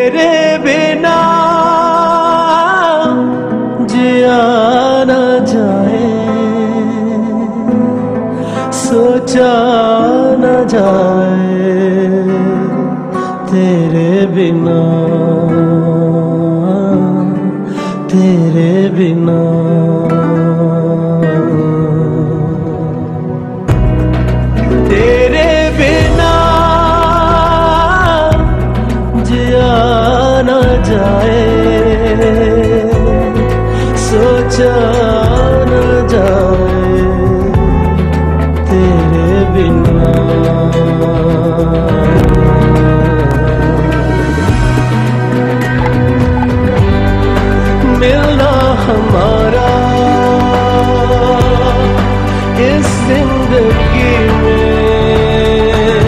तेरे बिना जिया न जाए, सोचा न जाए तेरे बिना, तेरे बिना। तेरे बिना जिया न जाए, सोचा न जाए तेरे बिना। मिलना हमारा इस जिंदगी में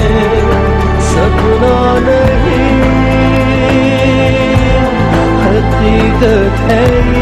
सपना नहीं, हकीकत है